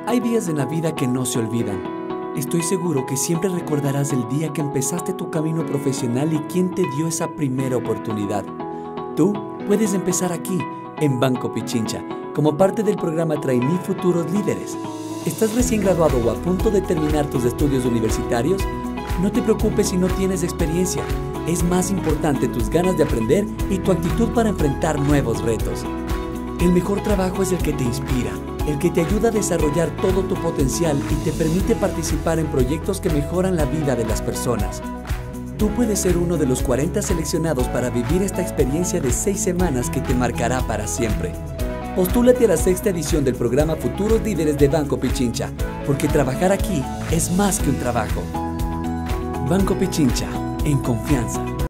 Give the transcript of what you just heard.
Hay días en la vida que no se olvidan. Estoy seguro que siempre recordarás el día que empezaste tu camino profesional y quién te dio esa primera oportunidad. Tú puedes empezar aquí, en Banco Pichincha, como parte del programa Trainee Futuros Líderes. ¿Estás recién graduado o a punto de terminar tus estudios universitarios? No te preocupes si no tienes experiencia. Es más importante tus ganas de aprender y tu actitud para enfrentar nuevos retos. El mejor trabajo es el que te inspira, el que te ayuda a desarrollar todo tu potencial y te permite participar en proyectos que mejoran la vida de las personas. Tú puedes ser uno de los 40 seleccionados para vivir esta experiencia de 6 semanas que te marcará para siempre. Postúlate a la 6ª edición del programa Futuros Líderes de Banco Pichincha, porque trabajar aquí es más que un trabajo. Banco Pichincha, en confianza.